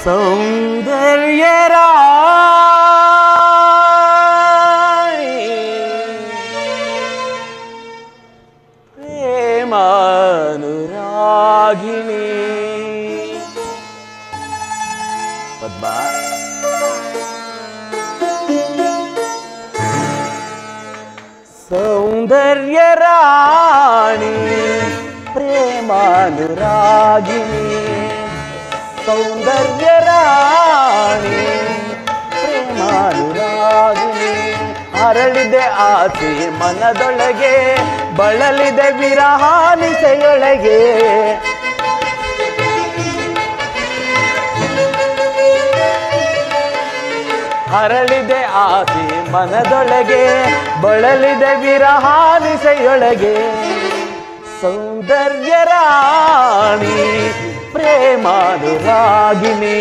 ಸೌಂದರ್ಯ ಪ್ರೇಮಾನುರಾಗಿಣಿ ಪದ್ಮ ಸೌಂದರ್ಯ ರಾಣಿ ಪ್ರೇಮಾನುರಾಗಿಣಿ ಸೌಂದರ್ಯ ರಾಣಿ ಪ್ರೇಮಾನುರಾಗಿಣಿ ಹರಳಿದೆ ಆಸೆ ಮನದೊಳಗೆ ಬಳಲಿದೆ ವಿರಹಾನಿಸೆಯೊಳಗೆ ಹರಳಿದೆ ಆಸೆ ಮನದೊಳಗೆ ಬಳಲಿದೆ ವಿರಹಾನಿಸೆಯೊಳಗೆ ಸೌಂದರ್ಯ ರಾಣಿ ಪ್ರೇಮಾನುರಾಗಿಣಿ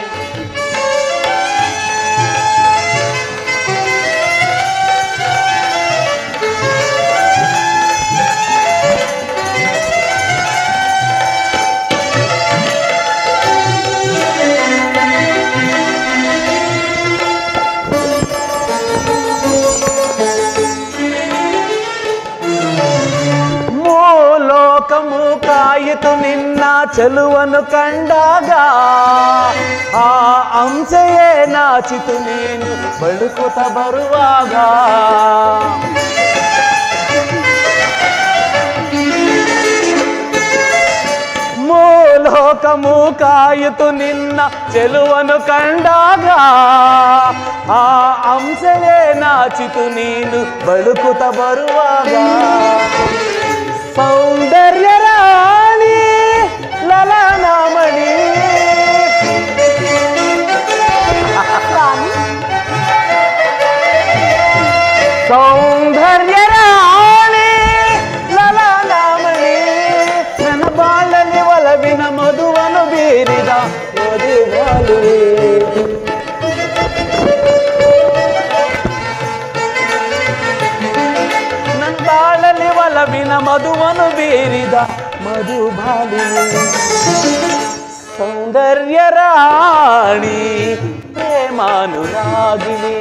ಕಾಯಿತು ನಿನ್ನ ಚೆಲುವನ್ನು ಕಂಡಾಗ ಆ ಅಂಶೆಯೇ ನಾಚಿತು ನೀನು ಬಳುಕುತ್ತ ಬರುವಾಗ ಮೂಲೋಕ ಮೂಕಾಯಿತು ನಿನ್ನ ಚೆಲುವನ್ನು ಕಂಡಾಗ ಆ ಅಂಶೆಯೇ ನಾಚಿತು ನೀನು ಬಳುಕುತ್ತ ಬರುವಾಗ ಸೌಂದರ್ಯ ರಾಣಿ ಲಲನಾಮಣಿ ಸೌಂದರ್ಯ ರಾಣಿ ಲಲನಾಮಣಿ ನನ್ನ ಬಾಳಲ್ಲಿ ಒಲವಿನ ಮಧುವನ್ನು ಬೀರಿದ ಮಧುವಾಲುವೆ ಒಲವಿನ ಮಧುವನ್ನು ಬೀರಿದ ಮಧುಬಾಲಿನಿ ಸೌಂದರ್ಯ ರಾಣಿ ಪ್ರೇಮಾನುರಾಗಿಣಿ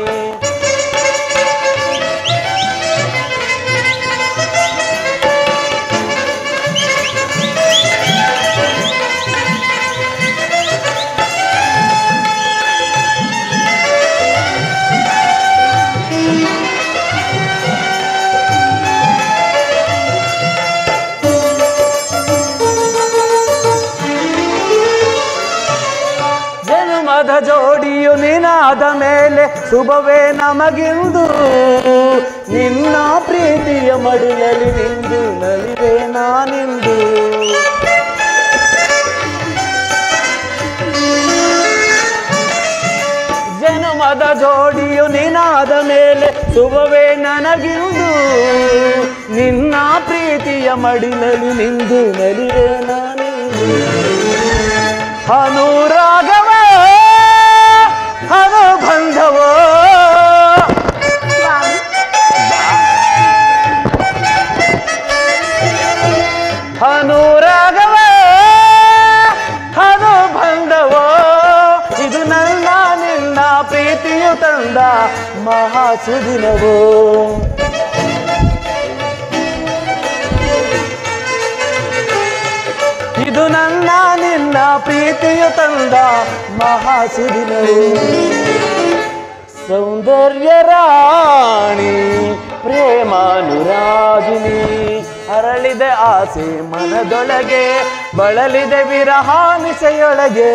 ಜೋಡಿಯು ನಿನಾದ ಮೇಲೆ ಶುಭವೇ ನಮಗಿಂದು ನಿನ್ನ ಪ್ರೀತಿಯ ಮಡಿಲಲ್ಲಿ ನಿಂದು ನಲಿವೆ ನಾನಿಂದು ಜನುಮದ ಜೋಡಿಯು ನಿನಾದ ಮೇಲೆ ಶುಭವೇ ನನಗಿಂದು ನಿನ್ನ ಪ್ರೀತಿಯ ಮಡಿಲಲ್ಲಿ ನಿಂದು ನಲಿವೆ ನಾನಿಂದು ಅನುರಾಗವ ಅನುಬಂಧವೋ ಅನುರಾಗವ ಅನುಬಂಧವೋ ಇದು ನನ್ನ ನಿನ್ನ ಪ್ರೀತಿಯು ತಂದ ಮಹಾಸುದಿನವೋ ಇದು ನನ್ನ ನಿನ್ನ ಪ್ರೀತಿಯು ತಂದ ಮಹಾಸುದಿನವೋ ಸೌಂದರ್ಯ ರಾಣಿ ಪ್ರೇಮಾನುರಾಗಿಣಿ ಹರಳಿದೆ ಆಸೆ ಮನದೊಳಗೆ ಬಳಲಿದೆ ವಿರಹಾನಿಸೆಯೊಳಗೆ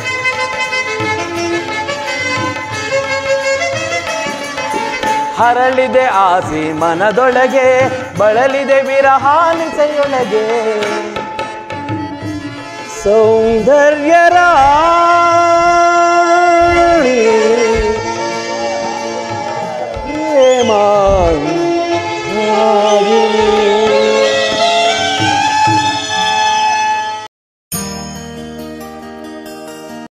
ಹರಳಿದೆ ಆಸೆ ಮನದೊಳಗೆ ಬಳಲಿದೆ ವಿರಹಾನಿಸೆಯೊಳಗೆ ಸೌಂದರ್ಯ ರಾಣಿ